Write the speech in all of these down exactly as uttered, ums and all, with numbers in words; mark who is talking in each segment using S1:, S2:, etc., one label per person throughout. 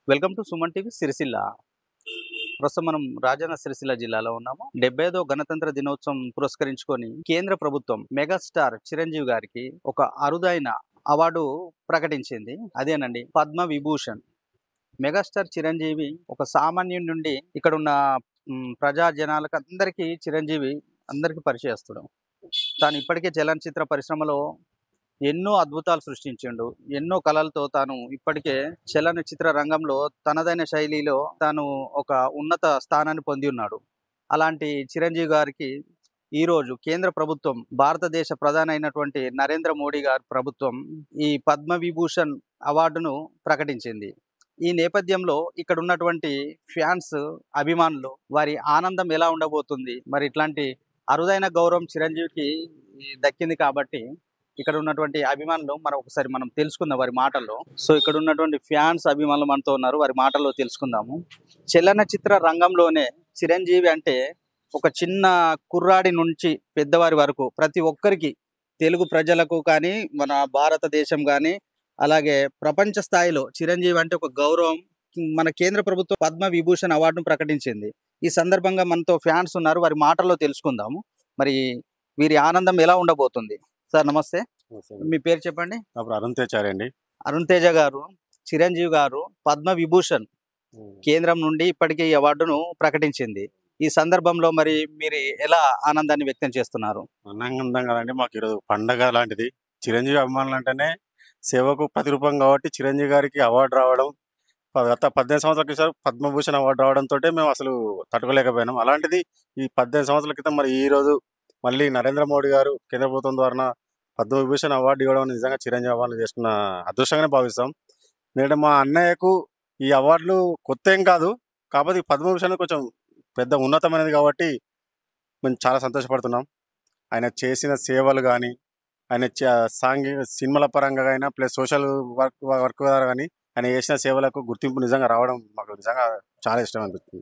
S1: Welcome to Suman TV Sircilla. ప్రస్తుతం మనం రాజన్న సిరిసిల్ల జిల్లాలో ఉన్నాము. డెబ్బై ఐదో గణతంత్ర దినోత్సవం పురస్కరించుకొని కేంద్ర ప్రభుత్వం మెగాస్టార్ చిరంజీవి గారికి ఒక అరుదైన అవార్డు ప్రకటించింది. అదేనండి పద్మ విభూషణ్. మెగాస్టార్ చిరంజీవి ఒక సామాన్యుడి నుండి ఇక్కడున్న మ్, ప్రజా జనాలకు అందరికీ చిరంజీవి అందరికీ పరిచయస్తుడు. తాను ఇప్పటికే చలనచిత్ర పరిశ్రమలో ఎన్నో అద్భుతాలు సృష్టించిండు. ఎన్నో కళలతో తాను ఇప్పటికే చలనచిత్ర రంగంలో తనదైన శైలిలో తాను ఒక ఉన్నత స్థానాన్ని పొంది ఉన్నాడు. అలాంటి చిరంజీవి గారికి ఈరోజు కేంద్ర ప్రభుత్వం, భారతదేశ ప్రధాని అయినటువంటి నరేంద్ర మోడీ గారి ప్రభుత్వం ఈ పద్మ విభూషణ్ అవార్డును ప్రకటించింది. ఈ నేపథ్యంలో ఇక్కడ ఉన్నటువంటి ఫ్యాన్స్, అభిమానులు వారి ఆనందం ఎలా ఉండబోతుంది, మరి ఇట్లాంటి అరుదైన గౌరవం చిరంజీవికి ఈ దక్కింది కాబట్టి ఇక్కడ ఉన్నటువంటి అభిమానులు మనం ఒకసారి మనం తెలుసుకుందాం వారి మాటల్లో. సో ఇక్కడ ఉన్నటువంటి ఫ్యాన్స్, అభిమానులు మనతో ఉన్నారు, వారి మాటల్లో తెలుసుకుందాము. చలనచిత్ర రంగంలోనే చిరంజీవి అంటే ఒక చిన్న కుర్రాడి నుంచి పెద్దవారి వరకు ప్రతి ఒక్కరికి, తెలుగు ప్రజలకు కానీ మన భారతదేశం కానీ అలాగే ప్రపంచ స్థాయిలో చిరంజీవి అంటే ఒక గౌరవం. మన కేంద్ర ప్రభుత్వం పద్మ విభూషణ్ అవార్డును ప్రకటించింది. ఈ సందర్భంగా మనతో ఫ్యాన్స్ ఉన్నారు, వారి మాటల్లో తెలుసుకుందాము. మరి వీరి ఆనందం ఎలా ఉండబోతుంది. సార్ నమస్తే, మీ పేరు చెప్పండి.
S2: అప్పుడు అరుణ్ తేజ అండి.
S1: అరుణ్ తేజ గారు, చిరంజీవి గారు పద్మ విభూషణ్ కేంద్రం నుండి ఇప్పటికే ఈ అవార్డును ప్రకటించింది. ఈ సందర్భంలో మరి మీరు ఎలా ఆనందాన్ని వ్యక్తం చేస్తున్నారు?
S2: ఆనందం కదండి, మాకు ఈరోజు పండగ లాంటిది. చిరంజీవి అభిమానులు అంటేనే సేవకు ప్రతిరూపం కాబట్టి చిరంజీవి గారికి అవార్డు రావడం, ప- గత పద్దెనిమిది సంవత్సరాల క్రితం పద్మభూషణ్ అవార్డు రావడంతో మేము అసలు తట్టుకోలేకపోయినాం. అలాంటిది ఈ పద్దెనిమిది సంవత్సరాల క్రితం మరి ఈ రోజు మళ్ళీ నరేంద్ర మోడీ గారు కేంద్ర ప్రభుత్వం ద్వారా పద్మవిభూషణ్ అవార్డు ఇవ్వడం నిజంగా చిరంజీవి అవార్డు చేసుకున్న అదృష్టంగానే భావిస్తాం. నేడు మా అన్నయ్యకు ఈ అవార్డులు కొత్త ఏం కాదు, కాకపోతే ఈ పద్మభూషణ్ కొంచెం పెద్ద ఉన్నతమైనది కాబట్టి మేము చాలా సంతోషపడుతున్నాం. ఆయన చేసిన సేవలు కానీ, ఆయన చ- సాంఘిక సినిమాల పరంగా అయినా ప్లస్ సోషల్ వర్క్ వర్క్ ద్వారా కానీ ఆయన చేసిన సేవలకు గుర్తింపు నిజంగా రావడం మాకు నిజంగా చాలా ఇష్టం అనిపిస్తుంది.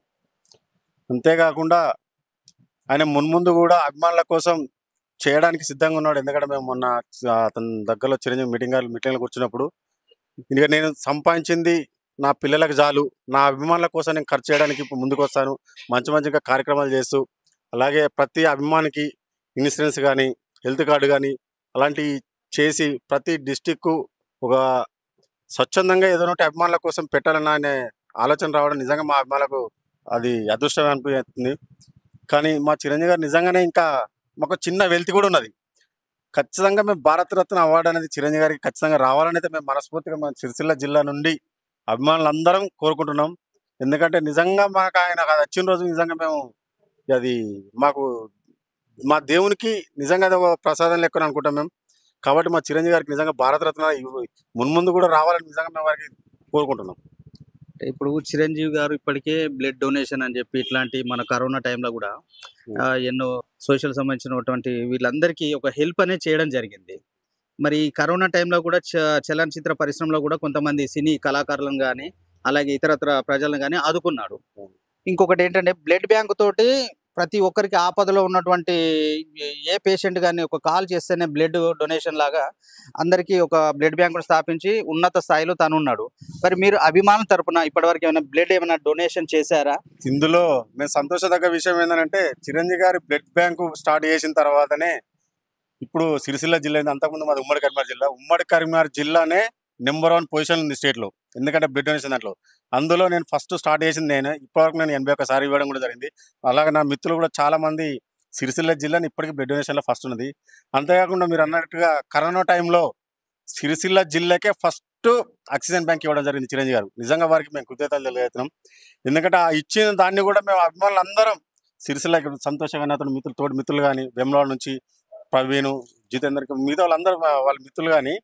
S2: అంతేకాకుండా ఆయన మున్ముందు కూడా అభిమానుల కోసం చేయడానికి సిద్ధంగా ఉన్నాడు. ఎందుకంటే మేము మొన్న ఆ, అతని దగ్గరలో చిరంజీవి మీటింగ్ మీటింగ్లో కూర్చున్నప్పుడు ఇక నేను సంపాదించింది నా పిల్లలకు చాలు, నా అభిమానుల కోసం నేను ఖర్చు చేయడానికి ఇప్పుడు ముందుకు వస్తాను, మంచి మంచిగా కార్యక్రమాలు చేస్తూ, అలాగే ప్రతి అభిమానికి ఇన్సూరెన్స్ కానీ హెల్త్ కార్డు కానీ అలాంటివి చేసి ప్రతి డిస్టిక్కు ఒక స్వచ్ఛందంగా ఏదో ఒకటి అభిమానుల కోసం పెట్టాలన్న అనే ఆలోచన రావడం నిజంగా మా అభిమానులకు అది అదృష్టం అనిపిస్తుంది. కానీ మా చిరంజీవి గారు నిజంగానే ఇంకా మాకు చిన్న వెల్తి కూడా ఉన్నది. ఖచ్చితంగా మేము భారతరత్న అవార్డు అనేది చిరంజీవి గారికి ఖచ్చితంగా రావాలని అయితే మేము మనస్ఫూర్తిగా మా సిరిసిల్ల జిల్లా నుండి అభిమానులందరం కోరుకుంటున్నాం. ఎందుకంటే నిజంగా మాకు ఆయన అది వచ్చిన రోజు నిజంగా మేము అది మాకు మా దేవునికి నిజంగా అది ఒక ప్రసాదం లెక్కని అనుకుంటాం మేము. కాబట్టి మా చిరంజీవి గారికి నిజంగా భారతరత్న ఇవ్వ- మున్ముందు కూడా రావాలని నిజంగా మేము వారికి కోరుకుంటున్నాం.
S1: అంటే ఇప్పుడు చిరంజీవి గారు ఇప్పటికే బ్లడ్ డొనేషన్ అని చెప్పి ఇట్లాంటి మన కరోనా టైంలో కూడా ఆ, ఎన్నో సోషల్ సంబంధించినటువంటి వీళ్ళందరికీ ఒక హెల్ప్ అనేది చేయడం జరిగింది. మరి ఈ కరోనా టైంలో కూడా చ- చలనచిత్ర పరిశ్రమలో కూడా కొంతమంది సినీ కళాకారులను కానీ అలాగే ఇతరత్ర ప్రజలను కానీ ఆదుకున్నాడు. ఇంకొకటి ఏంటంటే బ్లడ్ బ్యాంక్ తోటి ప్రతి ఒక్కరికి ఆపదలో ఉన్నటువంటి ఏ పేషెంట్ కానీ ఒక కాల్ చేస్తేనే బ్లడ్ డొనేషన్ లాగా అందరికీ ఒక బ్లడ్ బ్యాంకును స్థాపించి ఉన్నత స్థాయిలో తాను ఉన్నాడు. మరి మీరు అభిమానుల తరపున ఇప్పటివరకు ఏమైనా బ్లడ్ ఏమైనా డొనేషన్ చేశారా?
S2: ఇందులో మేము సంతోషదగ్గ విషయం ఏంటంటే చిరంజీవి గారి బ్లడ్ బ్యాంకు స్టార్ట్ చేసిన తర్వాతనే ఇప్పుడు సిరిసిల్ల జిల్లా అయింది. అంతకుముందు మాది ఉమ్మడి కరీంనగర్ జిల్లా. ఉమ్మడి కరీంనగర్ జిల్లానే నెంబర్ వన్ పొజిషన్ ఉంది స్టేట్లో, ఎందుకంటే బ్లడ్ డొనేషన్ దాంట్లో. అందులో నేను ఫస్ట్ స్టార్ట్ చేసింది నేనే. ఇప్పటివరకు నేను ఎనభై ఒక్కసారి ఇవ్వడం కూడా జరిగింది. అలాగే నా మిత్రులు కూడా చాలా మంది సిరిసిల్ల జిల్లాని ఇప్పటికీ బ్లడ్ డొనేషన్లో ఫస్ట్ ఉన్నది. అంతేకాకుండా మీరు అన్నట్టుగా కరోనా టైంలో సిరిసిల్ల జిల్లాకే ఫస్ట్ ఆక్సిజన్ బ్యాంక్ ఇవ్వడం జరిగింది చిరంజీవి గారు. నిజంగా వారికి మేము కృతజ్ఞతలు తెలియజేస్తున్నాం. ఎందుకంటే ఆ ఇచ్చిన దాన్ని కూడా మేము అభిమానులు అందరం సిరిసిల్ల సంతోషంగా అతను మిత్రులు తోటి మిత్రులు కానీ వేములవాడ నుంచి ప్రవీణ్, జితేందర్కి మిగతా వాళ్ళందరూ మా- వాళ్ళ మిత్రులు కానీ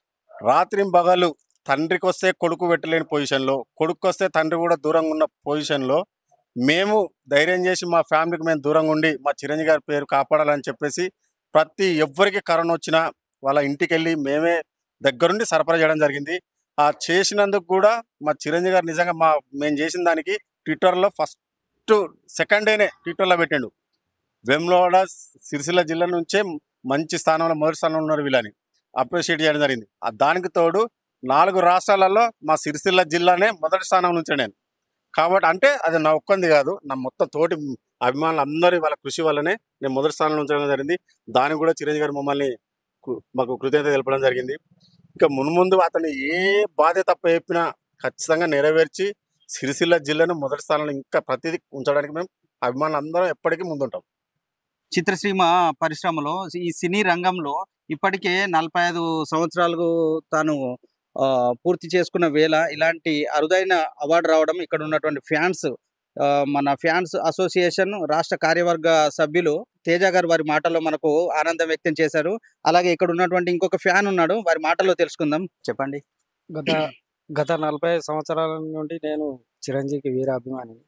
S2: రాత్రి పగలు తండ్రికి వస్తే కొడుకు పెట్టలేని పొజిషన్లో, కొడుకు వస్తే తండ్రి కూడా దూరంగా ఉన్న పొజిషన్లో మేము ధైర్యం చేసి మా ఫ్యామిలీకి మేము దూరంగా ఉండి మా చిరంజీవి గారి పేరు కాపాడాలని చెప్పేసి ప్రతి ఎవ్వరికి కరోనా వచ్చినా వాళ్ళ ఇంటికి వెళ్ళి మేమే దగ్గరుండి సరఫరా చేయడం జరిగింది. ఆ చేసినందుకు కూడా మా చిరంజీవి గారు నిజంగా మా మేము చేసిన దానికి ట్విట్టర్లో ఫస్ట్ సెకండ్ డేనే ట్విట్టర్లో పెట్టిండు, వేములవాడ సిరిసిల్ల జిల్లా నుంచే మంచి స్థానంలో మొదటి స్థానంలో ఉన్నారు వీళ్ళని అప్రిషియేట్ చేయడం జరిగింది. ఆ దానికి తోడు నాలుగు రాష్ట్రాలలో మా సిరిసిల్ల జిల్లానే మొదటి స్థానం నుంచి నేను. కాబట్టి అంటే అది నా ఒక్కంది కాదు, నా మొత్తం తోటి అభిమానులు అందరి వాళ్ళ కృషి వల్లనే నేను మొదటి స్థానంలో ఉంచడం జరిగింది. దానికి కూడా చిరంజీవి గారు మమ్మల్ని కు- మాకు కృతజ్ఞత తెలపడం జరిగింది. ఇక మున్ముందు అతను ఏ బాధ్యత తప్ప చెప్పినా ఖచ్చితంగా నెరవేర్చి సిరిసిల్ల జిల్లాను మొదటి స్థానంలో ఇంకా ప్రతిదీ ఉంచడానికి మేము అభిమానులు అందరం ఎప్పటికీ ముందుంటాం.
S1: చిత్రసీమ పరిశ్రమలో ఈ సినీ రంగంలో ఇప్పటికే నలభై ఐదు సంవత్సరాలు తాను ఆ, పూర్తి చేసుకున్న వేళ ఇలాంటి అరుదైన అవార్డు రావడం ఇక్కడ ఉన్నటువంటి ఫ్యాన్స్, ఆ, మన ఫ్యాన్స్ అసోసియేషన్ రాష్ట్ర కార్యవర్గ సభ్యులు తేజ గారు వారి మాటల్లో మనకు ఆనందం వ్యక్తం చేశారు. అలాగే ఇక్కడ ఉన్నటువంటి ఇంకొక ఫ్యాన్ ఉన్నాడు, వారి మాటల్లో తెలుసుకుందాం. చెప్పండి.
S3: గత గత నలభై సంవత్సరాల నుండి నేను చిరంజీవికి వీర అభిమానిని.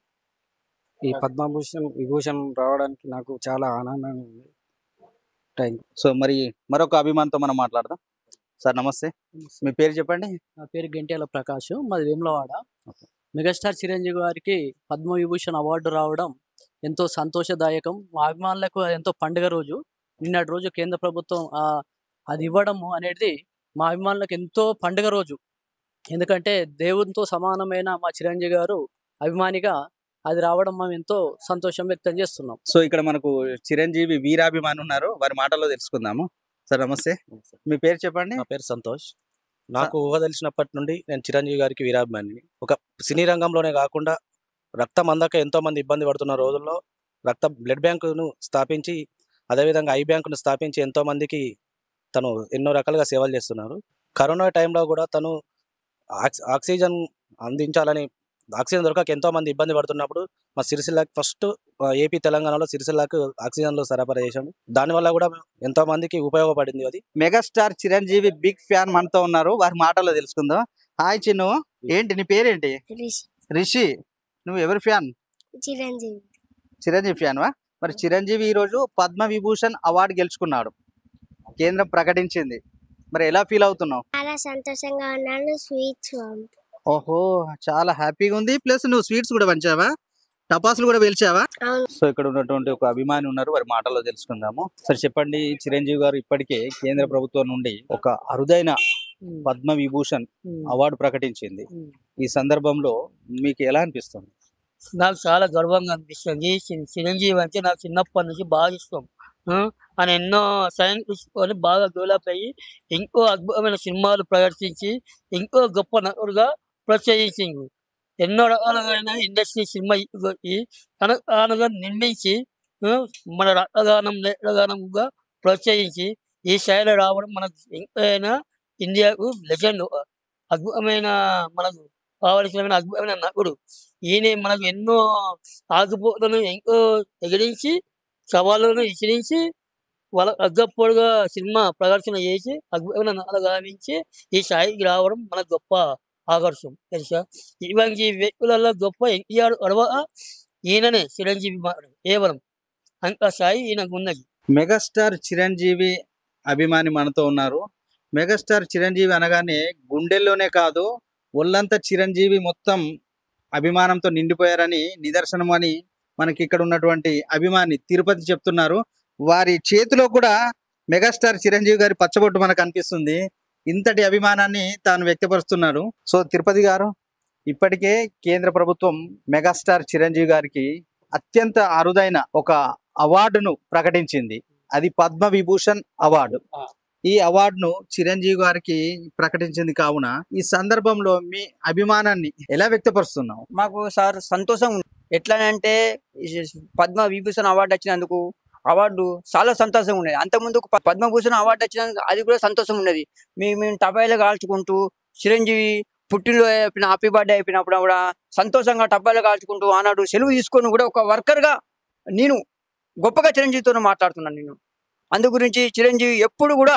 S3: ఈ పద్మభూషణ్ విభూషణ్ రావడానికి నాకు చాలా ఆనందంగా ఉంది. Thank you.
S1: సో మరి మరొక అభిమానితో మనం మాట్లాడదాం. సార్ నమస్తే, మీ పేరు చెప్పండి.
S4: నా పేరు గంటేల ప్రకాష్, మాది వేములవాడ.
S1: ఓకే.
S4: మెగాస్టార్ చిరంజీవి గారికి పద్మవిభూషణ్ అవార్డు రావడం ఎంతో సంతోషదాయకం. మా అభిమానులకు ఎంతో పండుగ రోజు. నిన్నటి రోజు కేంద్ర ప్రభుత్వం ఆ, అది ఇవ్వడము అనేది మా అభిమానులకు ఎంతో పండుగ రోజు. ఎందుకంటే దేవునితో సమానమైన మా చిరంజీవి గారు అభిమానిగా అది రావడం మేము ఎంతో సంతోషం వ్యక్తం చేస్తున్నాం.
S1: సో ఇక్కడ మనకు చిరంజీవి వీరాభిమాని ఉన్నారు, వారి మాటల్లో తెలుసుకుందాము. సార్ నమస్తే, మీ పేరు చెప్పండి.
S5: నా పేరు సంతోష్. నాకు ఊహ తెలిసినప్పటి నుండి నేను చిరంజీవి గారికి వీరాభిమానిని. ఒక సినీ రంగంలోనే కాకుండా రక్తం అందక ఎంతో మంది ఇబ్బంది పడుతున్న రోజుల్లో రక్త బ్లడ్ బ్యాంకును స్థాపించి, అదేవిధంగా ఐ బ్యాంకును స్థాపించి ఎంతో మందికి తను ఎన్నో రకాలుగా సేవలు చేస్తున్నారు. కరోనా టైంలో కూడా తను ఆక్సి ఆక్సిజన్ అందించాలని, ఆక్సిజన్ దొరకక ఎంతో మంది ఇబ్బంది పడుతున్నప్పుడు మా సిరిసిల్లాకి ఫస్ట్ ఏపీ తెలంగాణలో సిరిసిల్లాకు ఆక్సిజన్లు సరఫరా చేశాము. దానివల్ల కూడా ఎంతో మందికి ఉపయోగపడింది అది.
S1: మెగాస్టార్ చిరంజీవి బిగ్ ఫ్యాన్ మనతో ఉన్నారు, వారి మాటల్లో తెలుసుకుందాం. హాయ్ చిన్ను, ఏంటి నీ పేరేంటి?
S6: రిషి
S1: రిషి, నువ్వు ఎవరి ఫ్యాన్?
S6: చిరంజీవి
S1: చిరంజీవి ఫ్యాన్వా? మరి చిరంజీవి ఈ రోజు పద్మ విభూషణ్ అవార్డు గెలుచుకున్నాడు, కేంద్రం ప్రకటించింది. మరి ఎలా ఫీల్ అవుతున్నావు?
S6: చాలా సంతోషంగా ఉన్నాను. స్వీట్స్
S1: ఓహో, చాలా హ్యాపీగా ఉంది. ప్లస్ నువ్వు స్వీట్స్ కూడా పంచావా, టపాసులు కూడా పేల్చావా?
S6: అవును.
S1: సో ఇక్కడ ఉన్నటువంటి ఒక అభిమాని ఉన్నారు, వారి మాటల్లో తెలుసుకుందాము. సరే చెప్పండి, చిరంజీవి గారు ఇప్పటికే కేంద్ర ప్రభుత్వం నుండి ఒక అరుదైన పద్మ విభూషణ్ అవార్డు ప్రకటించింది. ఈ సందర్భంలో మీకు ఎలా అనిపిస్తుంది?
S7: నాకు చాలా గర్వంగా అనిపిస్తుంది. చి- చిరంజీవి అంటే నాకు చిన్నప్పటి నుంచి బాగా ఇష్టం. ఆ, ఆయన ఎన్నో సైన్స్ తీసుకొని బాగా డెవలప్ అయ్యి ఇంకో అద్భుతమైన సినిమాలు ప్రదర్శించి ఇంకో గొప్ప నటుడుగా ప్రోత్సహించింది. ఎన్నో రకాలైన ఇండస్ట్రీ సినిమా ఈ తనగా నిర్మించి ఆ, మన రక్తగానం లేఖగానంగా ప్రోత్సహించి ఈ స్థాయిలో రావడం మనకు ఎంతైనా ఇండియాకు లెజెండ్, అద్భుతమైన మనకు కావలసిన అద్భుతమైన నటుడు. ఈయన మనకు ఎన్నో ఆగిపోతులను ఎంతో ఎగిరించి సవాళ్ళను విసిరించి వాళ్ళ అగ్గపోడుగా సినిమా ప్రదర్శన చేసి అద్భుతమైన నటన గావించి ఈ స్థాయికి రావడం మనకు గొప్ప ఆకర్షణ. తెలుసా, ఇటువంటి వ్యక్తులలో గొప్ప ఎన్టీఆర్ అడవ ఈయననే చిరంజీవి మాత్రం కేవలం అంత స్థాయి ఈయనకు ఉన్నది.
S1: మెగాస్టార్ చిరంజీవి అభిమాని మనతో ఉన్నారు. మెగాస్టార్ చిరంజీవి అనగానే గుండెల్లోనే కాదు, ఒళ్ళంతా చిరంజీవి మొత్తం అభిమానంతో నిండిపోయారని నిదర్శనం అని మనకి ఇక్కడ ఉన్నటువంటి అభిమాని తిరుపతి చెప్తున్నారు. వారి చేతిలో కూడా మెగాస్టార్ చిరంజీవి గారి పచ్చబొట్టు మనకు అనిపిస్తుంది. ఇంతటి అభిమానాన్ని తాను వ్యక్తపరుస్తున్నారు. సో తిరుపతి గారు, ఇప్పటికే కేంద్ర ప్రభుత్వం మెగాస్టార్ చిరంజీవి గారికి అత్యంత అరుదైన ఒక అవార్డును ప్రకటించింది. అది పద్మ విభూషణ్ అవార్డు. ఈ అవార్డును చిరంజీవి గారికి ప్రకటించింది కావున ఈ సందర్భంలో మీ అభిమానాన్ని ఎలా వ్యక్తపరుస్తున్నావు?
S8: మాకు సార్ సంతోషం ఉంది. ఎట్లా అంటే ఈ పద్మ విభూషణ్ అవార్డు వచ్చినందుకు అవార్డు చాలా సంతోషం ఉన్నది. అంతకుముందు ప- పద్మభూషణ్ అవార్డు వచ్చినందుకు అది కూడా సంతోషం ఉన్నది. మేము మేము టపాయిలు కాల్చుకుంటూ చిరంజీవి పుట్టినలో అయిపోయిన హ్యాపీ బర్త్డే అయిపోయినప్పుడు కూడా సంతోషంగా టపాయిలు కాల్చుకుంటూ ఆనాడు సెలవు తీసుకొని కూడా ఒక వర్కర్గా నేను గొప్పగా చిరంజీవితో మాట్లాడుతున్నాను. నేను అందు గురించి చిరంజీవి ఎప్పుడు కూడా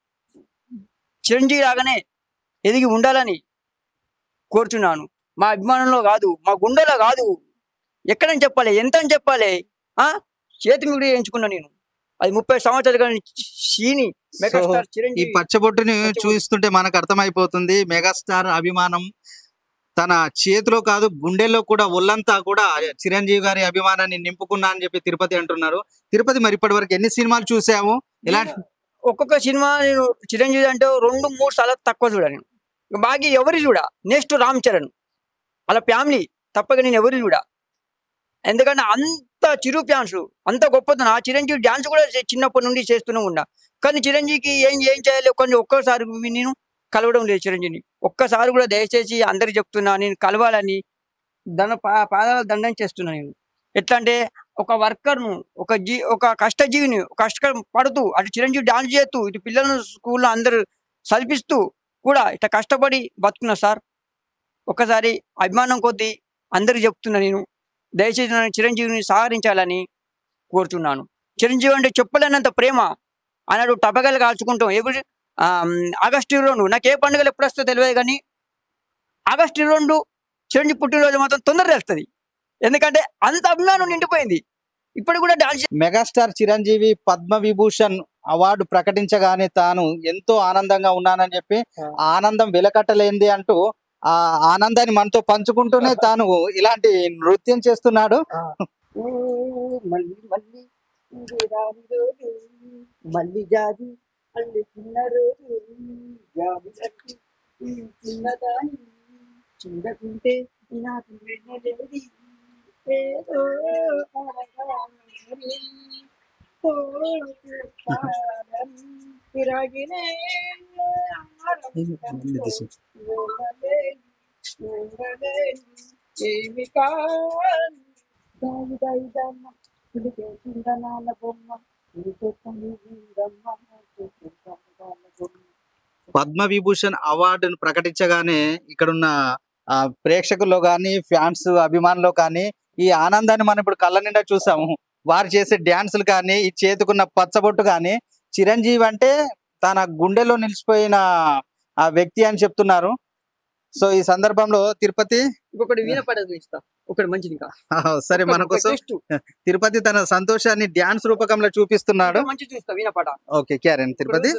S8: చిరంజీవి లాగానే ఎదిగి ఉండాలని కోరుచున్నాను. మా అభిమానంలో కాదు, మా గుండెలో కాదు, ఎక్కడని చెప్పాలి, ఎంత అని చెప్పాలి, ఆ చేతి మీద ఎంచుకున్నా నేను. అది ముప్పై సంవత్సరాల సీని మెగాస్టార్
S1: ఈ
S8: చిరంజీవి.
S1: పచ్చబొట్టుని
S8: పచ్చబొట్టు.
S1: చూస్తుంటే మనకు అర్థమైపోతుంది మెగాస్టార్ అభిమానం తన చేతిలో కాదు గుండెల్లో కూడా, ఒళ్ళంతా కూడా చిరంజీవి గారి అభిమానాన్ని నింపుకున్నా అని చెప్పి తిరుపతి అంటున్నారు. తిరుపతి, మరి ఇప్పటి వరకు ఎన్ని సినిమాలు చూసాము? ఇలాంటి
S8: ఒక్కొక్క సినిమా నేను చిరంజీవి అంటే రెండు మూడు సార్లు తక్కువ చూడాను. బాగా ఎవరు చూడా నెక్స్ట్ రామ్ చరణ్ వాళ్ళ ఫ్యామిలీ తప్పక నేను ఎవరు చూడా. ఎందుకంటే అంత చిరు ఫ్యాన్స్ అంత గొప్పతనం. ఆ చిరంజీవి డ్యాన్స్ కూడా చే- చిన్నప్పటి నుండి చేస్తూనే ఉన్నా. కానీ చిరంజీవికి ఏం ఏం చేయాలి కొంచెం ఒక్కసారి నేను కలవడం లేదు చిరంజీవిని. ఒక్కసారి కూడా దయచేసి అందరికి చెప్తున్నా నేను కలవాలని దండ పా పాదాల దండం చేస్తున్నా నేను. ఎట్లా అంటే ఒక వర్కర్ను ఒక జీ ఒక కష్టజీవిని కష్ట పడుతూ అటు చిరంజీవి డాన్స్ చేస్తూ ఇటు పిల్లలను స్కూల్లో అందరూ చదివిస్తూ కూడా ఇట్లా కష్టపడి బతుకున్నా సార్. ఒక్కసారి అభిమానం కొద్దీ అందరికి చెప్తున్నా నేను దయచేసి నన్ను చిరంజీవిని సహకరించాలని కోరుతున్నాను. చిరంజీవి అంటే చెప్పలేనంత ప్రేమ. ఆనాడు టపకాయలు కాల్చుకుంటాం ఎప్పుడు ఆగస్టు ఇరవై రెండు నాకు ఏ పండుగలు ఎప్పుడు వస్తుందో తెలియదు కానీ ఆగస్టు ఇరవై రెండు చిరంజీవి పుట్టినరోజు మాత్రం తొందరగా వస్తుంది. ఎందుకంటే అంత అభిమానం నిండిపోయింది. ఇప్పుడు కూడా dance
S1: megastar Chiranjeevi Padma Vibhushan award ప్రకటించగానే తాను ఎంతో ఆనందంగా ఉన్నానని చెప్పి ఆ ఆనందం వెలకట్టలేంది అంటూ ఆ ఆనందాన్ని మనతో పంచుకుంటూనే తాను ఇలాంటి నృత్యం చేస్తున్నాడు.
S8: మళ్ళీ మళ్ళీ రాని రోజు మళ్ళీ జాజి మళ్ళీ చిన్న రోజు జాబి కట్టి ఈ చిన్నదాని చూడకుంటే నాకు వెళ్ళలేది ఏదో అడగాలని కోరుతానని తిరగినే ఏమి కావాలి దాయి దాయి దమ్మ పిలికే చిందనాల బొమ్మ
S1: పద్మ విభూషణ్ అవార్డును ప్రకటించగానే ఇక్కడున్న ఆ, ప్రేక్షకుల్లో కానీ ఫ్యాన్స్ అభిమానుల్లో కానీ ఈ ఆనందాన్ని మనం ఇప్పుడు కళ్ళ నిండా చూసాము. వారు చేసే డ్యాన్సులు కానీ ఈ చేతుకున్న పచ్చబొట్టు కానీ చిరంజీవి అంటే తన గుండెలో నిలిచిపోయిన ఆ వ్యక్తి అని చెప్తున్నారు. సో ఈ సందర్భంలో తిరుపతి
S8: ఇంకొకటి వీణ పడదు ఇస్తా ఒకటి మంచిది ఇంకా
S1: ఆ, సరే మన కోసం తిరుపతి తన సంతోషాన్ని డ్యాన్స్ రూపకంలో చూపిస్తున్నాడు.
S8: మంచి చూస్తా వీణ పాట
S1: ఓకే క్యారెన్ తిరుపతి.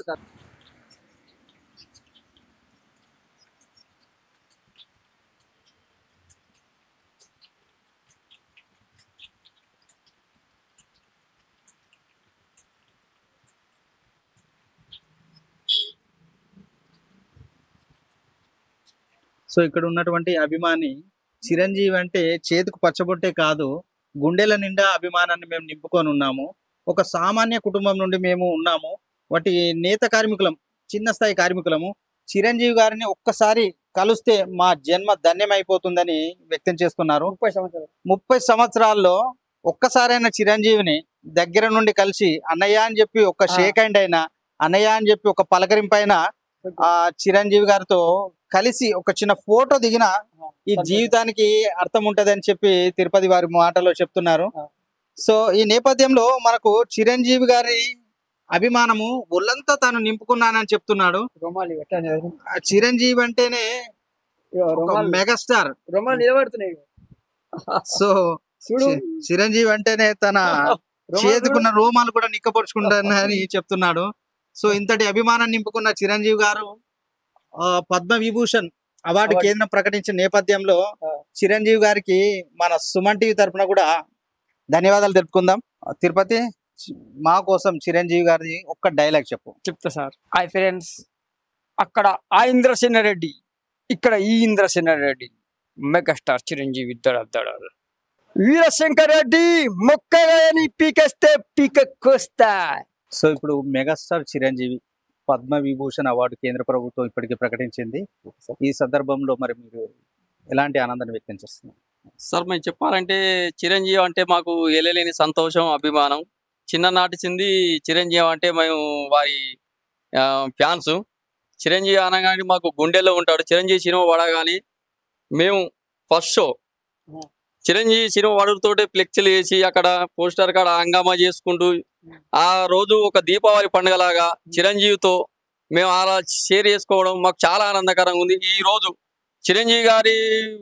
S1: సో ఇక్కడ ఉన్నటువంటి అభిమాని చిరంజీవి అంటే చేతికి పచ్చబొట్టే కాదు గుండెల నిండా అభిమానాన్ని మేము నింపుకొని ఉన్నాము. ఒక సామాన్య కుటుంబం నుండి మేము ఉన్నాము. వాటి నేత కార్మికులం, చిన్న స్థాయి కార్మికులము. చిరంజీవి గారిని ఒక్కసారి కలిస్తే మా జన్మ ధన్యమైపోతుందని వ్యక్తం చేస్తున్నారు.
S8: ముప్పై సంవత్సరాలు
S1: ముప్పై సంవత్సరాల్లో ఒక్కసారైనా చిరంజీవిని దగ్గర నుండి కలిసి అన్నయ్య అని చెప్పి ఒక షేక్ హ్యాండ్ అయినా అన్నయ్య అని చెప్పి ఒక పలకరింపైన ఆ చిరంజీవి గారితో కలిసి ఒక చిన్న ఫోటో దిగిన ఈ జీవితానికి అర్థం ఉంటదని చెప్పి తిరుపతి వారి మాటలో చెప్తున్నారు. సో ఈ నేపథ్యంలో మనకు చిరంజీవి గారి అభిమానము ఒళ్ళంతా తాను నింపుకున్నానని చెప్తున్నాడు.
S8: రోమాలి
S1: ఆ చిరంజీవి అంటేనే ఒక మెగాస్టార్.
S8: రోమాలు నిలబడుతున్నాయి.
S1: సో
S8: చూడు
S1: చి- చిరంజీవి అంటేనే తన చేతుకున్న రోమాలు కూడా నిక్కపరుచుకుంటానని చెప్తున్నాడు. సో ఇంతటి అభిమానాన్ని నింపుకున్న చిరంజీవి గారు ఆ, పద్మ విభూషణ్ అవార్డు
S8: అవార్డు.
S1: కేంద్రం ప్రకటించిన నేపథ్యంలో చిరంజీవి గారికి మన సుమన్ టీవీ తరఫున కూడా ధన్యవాదాలు తెలుపుకుందాం. తిరుపతి మా కోసం చిరంజీవి గారి ఒక్క డైలాగ్ చెప్పు.
S8: చెప్తా సార్. హాయ్ ఫ్రెండ్స్, అక్కడ ఆ ఇంద్రసేన రెడ్డి, ఇక్కడ ఈ ఇంద్రసేన రెడ్డి, మెగాస్టార్ చిరంజీవి ఇద్దరు వీరశంకర్ రెడ్డి మొక్కని పీకేస్తే పీకెక్కొస్తా.
S1: సో ఇప్పుడు మెగాస్టార్ చిరంజీవి పద్మ విభూషణ్ అవార్డు కేంద్ర ప్రభుత్వం ఇప్పటికే ప్రకటించింది. ఈ సందర్భంలో మరి మీరు ఎలాంటి ఆనందాన్ని వ్యక్తం చేస్తున్నారు?
S9: సార్ మేము చెప్పాలంటే చిరంజీవి అంటే మాకు ఎల్లలేని సంతోషం, అభిమానం. చిన్ననాటి చింది చిరంజీవి అంటే మేము వారి ఫ్యాన్స్. చిరంజీవి అనగానే మాకు గుండెల్లో ఉంటాడు. చిరంజీవి సినిమా పడగానే మేము ఫస్ట్ షో చిరంజీవి సినిమా పడుతోటే ఫ్లెక్స్లు వేసి అక్కడ పోస్టర్ కాడ హంగామా చేసుకుంటూ ఆ రోజు ఒక దీపావళి పండుగలాగా చిరంజీవితో మేము అలా షేర్ చేసుకోవడం మాకు చాలా ఆనందకరంగా ఉంది. ఈ రోజు చిరంజీవి గారి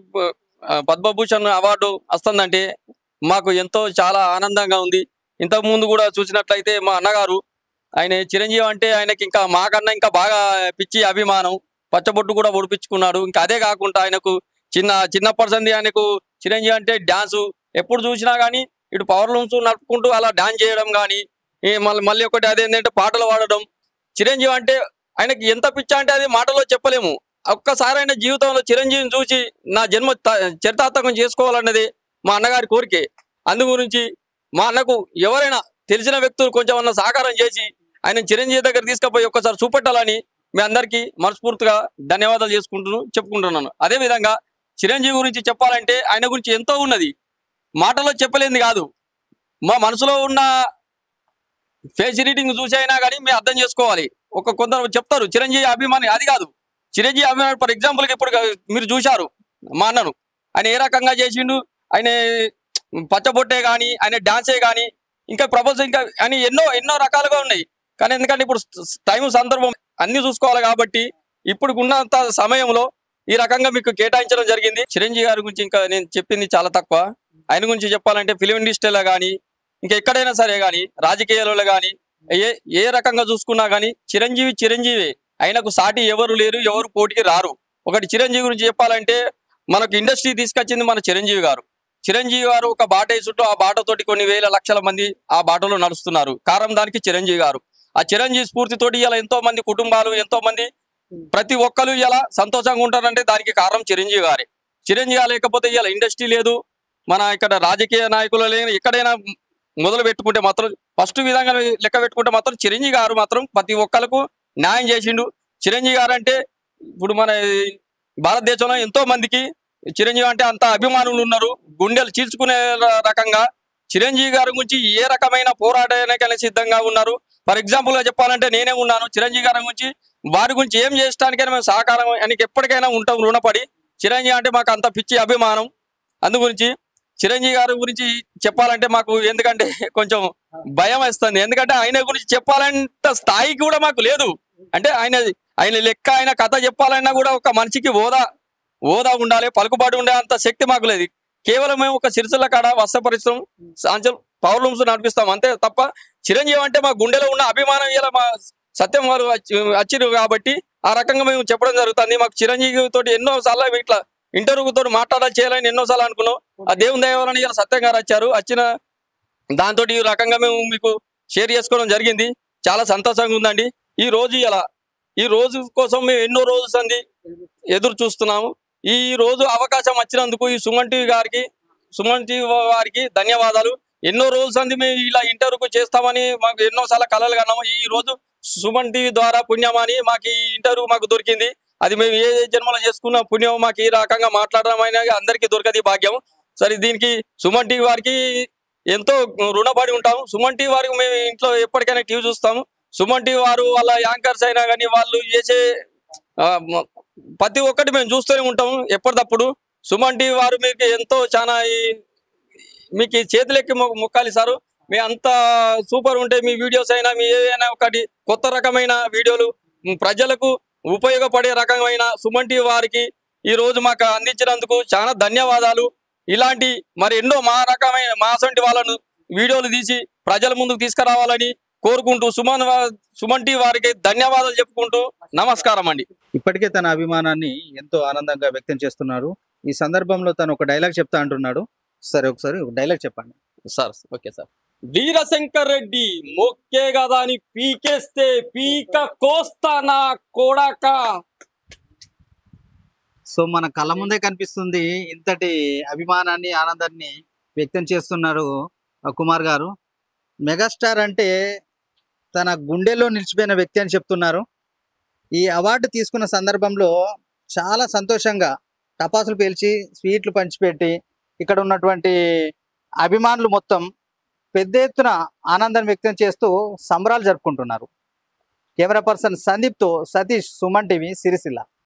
S9: ఆ, పద్మభూషణ్ అవార్డు వస్తుందంటే మాకు ఎంతో చాలా ఆనందంగా ఉంది. ఇంతకు ముందు కూడా చూసినట్లయితే మా అన్నగారు ఆయన చిరంజీవి అంటే ఆయనకి ఇంకా మాకన్నా ఇంకా బాగా పిచ్చి అభిమానం, పచ్చబొట్టు కూడా పొడిపించుకున్నాడు. ఇంకా అదే కాకుండా ఆయనకు చిన్న చిన్నప్పటి సంది ఆయనకు చిరంజీవి అంటే డ్యాన్సు ఎప్పుడు చూసినా కానీ ఇటు పవర్ లూమ్స్ నడుపుకుంటూ అలా డాన్స్ చేయడం కానీ మళ్ళీ మళ్ళీ ఒకటి అదేంటంటే పాటలు పాడడం. చిరంజీవి అంటే ఆయనకి ఎంత పిచ్చ అంటే అది మాటలో చెప్పలేము. ఒక్కసారైనా జీవితంలో చిరంజీవిని చూసి నా జన్మ చరితార్థకం చేసుకోవాలన్నది మా అన్నగారి కోరికే. అందు గురించి మా అన్నకు ఎవరైనా తెలిసిన వ్యక్తులు కొంచెం అన్న సహకారం చేసి ఆయన చిరంజీవి దగ్గర తీసుకుపోయి ఒక్కసారి చూపెట్టాలని మీ అందరికీ మనస్ఫూర్తిగా ధన్యవాదాలు చేసుకుంటున్నాను చెప్పుకుంటున్నాను. అదేవిధంగా చిరంజీవి గురించి చెప్పాలంటే ఆయన గురించి ఎంతో ఉన్నది, మాటలో చెప్పలేంది కాదు. మా మనసులో ఉన్న ఫేస్ రీడింగ్ చూసి అయినా కానీ మేము అర్థం చేసుకోవాలి. ఒక కొందరు చెప్తారు చిరంజీవి అభిమాని, అది కాదు. చిరంజీవి అభిమాని ఫర్ ఎగ్జాంపుల్కి ఇప్పుడు మీరు చూశారు మా అన్నను, ఆయన ఏ రకంగా చేసిండు, ఆయన పచ్చబొట్టే కానీ ఆయన డాన్సే కానీ ఇంకా ప్రపోజ్ ఇంకా అని ఎన్నో ఎన్నో రకాలుగా ఉన్నాయి. కానీ ఎందుకంటే ఇప్పుడు టైం సందర్భం అన్ని చూసుకోవాలి కాబట్టి ఇప్పుడు ఉన్నంత సమయంలో ఈ రకంగా మీకు కేటాయించడం జరిగింది. చిరంజీవి గారి గురించి ఇంకా నేను చెప్పింది చాలా తక్కువ. ఆయన గురించి చెప్పాలంటే ఫిలిం ఇండస్ట్రీలో కానీ ఇంకా ఎక్కడైనా సరే కానీ రాజకీయాలలో కానీ ఏ ఏ రకంగా చూసుకున్నా కానీ చిరంజీవి చిరంజీవి ఆయనకు సాటి ఎవరు లేరు, ఎవరు పోటీకి రారు. ఒకటి చిరంజీవి గురించి చెప్పాలంటే మనకు ఇండస్ట్రీ తీసుకొచ్చింది మన చిరంజీవి గారు. చిరంజీవి గారు ఒక బాట వేసుంటూ ఆ బాటతోటి కొన్ని వేల లక్షల మంది ఆ బాటలో నడుస్తున్నారు. కారణం దానికి చిరంజీవి గారు. ఆ చిరంజీవి స్ఫూర్తితోటి ఇలా ఎంతో మంది కుటుంబాలు ఎంతో మంది ప్రతి ఒక్కరు ఇలా సంతోషంగా ఉంటారంటే దానికి కారణం చిరంజీవి గారే. చిరంజీవి లేకపోతే ఇలా ఇండస్ట్రీ లేదు, మన ఇక్కడ రాజకీయ నాయకులు లేదు. ఎక్కడైనా మొదలు పెట్టుకుంటే మాత్రం ఫస్ట్ విధంగా లెక్క పెట్టుకుంటే మాత్రం చిరంజీవి గారు మాత్రం ప్రతి ఒక్కరికి న్యాయం చేసిండు. చిరంజీవి గారు అంటే ఇప్పుడు మన భారతదేశంలో ఎంతో మందికి చిరంజీవి అంటే అంత అభిమానులు ఉన్నారు, గుండెలు చీల్చుకునే రకంగా చిరంజీవి గారి గురించి ఏ రకమైన పోరాటానికైనా సిద్ధంగా ఉన్నారు. ఫర్ ఎగ్జాంపుల్ గా చెప్పాలంటే నేనే ఉన్నాను. చిరంజీవి గారి గురించి వారి గురించి ఏం చేయడానికైనా మేము సహకారం ఆయనకి ఎప్పటికైనా ఉంటాం రుణపడి. చిరంజీవి అంటే మాకు అంత పిచ్చి అభిమానం. అందు గురించి చిరంజీవి గారి గురించి చెప్పాలంటే మాకు ఎందుకంటే కొంచెం భయం వేస్తుంది. ఎందుకంటే ఆయన గురించి చెప్పాలంత స్థాయి కూడా మాకు లేదు. అంటే ఆయన ఆయన లెక్క ఆయన కథ చెప్పాలన్నా కూడా ఒక మనిషికి హోదా హోదా ఉండాలి, పలుకుబాటు ఉండే అంత శక్తి మాకు లేదు. కేవలం మేము ఒక సిరిసిల్ల కాడ వస్త్ర పరిశ్రమ సాంచల్ పవర్ లూమ్స్ నడిపిస్తాం అంతే తప్ప చిరంజీవి అంటే మా గుండెలో ఉన్న అభిమానం ఇలా మా సత్యం వారు వచ్చిరు కాబట్టి ఆ రకంగా మేము చెప్పడం జరుగుతుంది. మాకు చిరంజీవి తోటి ఎన్నో సార్లు ఇట్లా ఇంటర్వ్యూ తోటి మాట్లాడాలి చేయాలని ఎన్నోసార్లు అనుకున్నాం. ఆ దేవుని దయవలని ఇలా సత్యం గారు వచ్చారు. వచ్చిన దాంతో ఈ రకంగా మేము మీకు షేర్ చేసుకోవడం జరిగింది. చాలా సంతోషంగా ఉందండి. ఈ రోజు ఇలా ఈ రోజు కోసం మేము ఎన్నో రోజులు సంది ఎదురు చూస్తున్నాము. ఈ రోజు అవకాశం వచ్చినందుకు ఈ సుమన్ టీవీ గారికి సుమన్ టీవీ వారికి ధన్యవాదాలు. ఎన్నో రోజులు సంది మేము ఇలా ఇంటర్వ్యూ చేస్తామని మాకు ఎన్నోసార్లు కలలు కన్నాము. ఈ రోజు సుమన్ టీవీ ద్వారా పుణ్యమని మాకు ఈ ఇంటర్వ్యూ మాకు దొరికింది. అది మేము ఏ జన్మలో చేసుకున్న పుణ్యం మాకు ఈ రకంగా మాట్లాడడం అయినా అందరికీ దొరకది భాగ్యం. సరే దీనికి సుమన్ టీవీ వారికి ఎంతో రుణపడి ఉంటాము. సుమన్ టీవీ వారికి మేము ఇంట్లో ఎప్పటికైనా టీవీ చూస్తాము. సుమన్ టీవీ వారు వాళ్ళ యాంకర్స్ అయినా కానీ వాళ్ళు చేసే ప్రతి ఒక్కటి మేము చూస్తూనే ఉంటాము ఎప్పటికప్పుడు. సుమన్ టీవీ వారు మీకు ఎంతో చాలా మీకు చేతులెక్కి మొక్కాలి సారు. మీ అంత సూపర్ ఉంటే మీ వీడియోస్ అయినా మీ ఏదైనా ఒకటి కొత్త రకమైన వీడియోలు ప్రజలకు ఉపయోగపడే రకమైన సుమన్ టీవీ వారికి ఈ రోజు మాకు అందించినందుకు చాలా ధన్యవాదాలు. ఇలాంటి మరి ఎన్నో మా రకమైన మా అసంటి వాళ్ళను వీడియోలు తీసి ప్రజల ముందుకు తీసుకురావాలని కోరుకుంటూ సుమన్ సుమన్ టీవీ వారికి ధన్యవాదాలు చెప్పుకుంటూ నమస్కారం అండి.
S1: ఇప్పటికే తన అభిమానాన్ని ఎంతో ఆనందంగా వ్యక్తం చేస్తున్నారు. ఈ సందర్భంలో తను ఒక డైలాగ్ చెప్తా అంటున్నాడు. సరే ఒకసారి ఒక డైలాగ్ చెప్పండి
S9: sir. Okay sir. Veerashankar Reddy మొక్కే కదా అని పీకేస్తే పీక కోస్తా నా కొడక.
S1: సో మన కళ్ళ ముందే కనిపిస్తుంది ఇంతటి అభిమానాన్ని ఆనందాన్ని వ్యక్తం చేస్తున్నారు కుమార్ గారు. మెగాస్టార్ అంటే తన గుండెలో నిలిచిపోయిన వ్యక్తి అని చెప్తున్నారు. ఈ అవార్డు తీసుకున్న సందర్భంలో చాలా సంతోషంగా టపాసులు పేల్చి స్వీట్లు పంచిపెట్టి ఇక్కడ ఉన్నటువంటి అభిమానులు మొత్తం పెద్ద ఎత్తున ఆనందాన్ని వ్యక్తం చేస్తూ సంబరాలు జరుపుకుంటున్నారు. కెమెరా పర్సన్ సందీప్తో సతీష్, సుమన్ టీవీ, సిరిసిల్ల.